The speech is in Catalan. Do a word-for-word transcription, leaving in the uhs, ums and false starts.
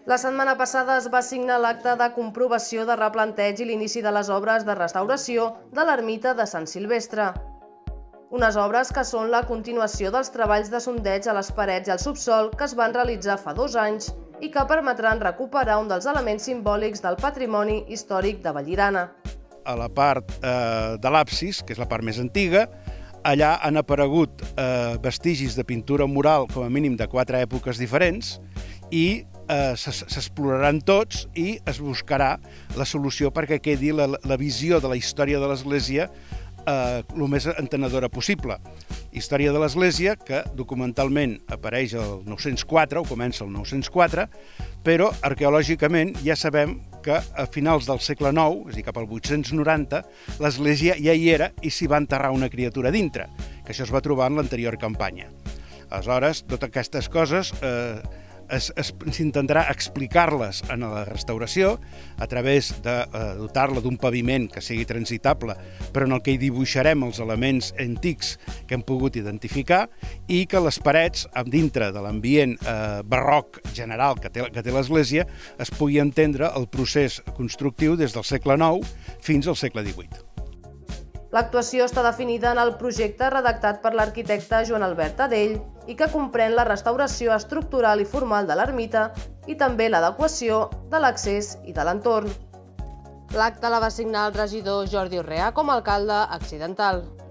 La setmana passada es va signar l'acte de comprovació de replanteig i l'inici de les obres de restauració de l'ermita de Sant Silvestre. Unes obres que són la continuació dels treballs de sondeig a les parets i al subsol que es van realitzar fa dos anys i que permetran recuperar un dels elements simbòlics del patrimoni històric de Vallirana. A la part eh, de l'absis, que és la part més antiga, allà han aparegut eh, vestigis de pintura mural com a mínim de quatre èpoques diferents i eh, s'exploraran tots i es buscarà la solució perquè quedi la, la visió de la història de l'Església eh, el més entenedora possible. Història de l'Església que documentalment apareix el nou-cents quatre, o comença el nou-cents quatre, però arqueològicament ja sabem que a finals del segle nou, és a dir, cap al vuit-cents noranta, l'Església ja hi era i s'hi va enterrar una criatura dintre, que això es va trobar en l'anterior campanya. Aleshores, totes aquestes coses eh, s'intentarà explicar-les en la restauració a través de eh, dotar-la d'un paviment que sigui transitable, però en el que hi dibuixarem els elements antics que hem pogut identificar i que les parets, dintre de l'ambient eh, barroc general que té, que té l'Església, es pugui entendre el procés constructiu des del segle nou fins al segle divuit. L'actuació està definida en el projecte redactat per l'arquitecte Joan Albert Adell i que comprèn la restauració estructural i formal de l'ermita i també l'adequació de l'accés i de l'entorn. L'acte la va signar el regidor Jordi Urrea com a alcalde accidental.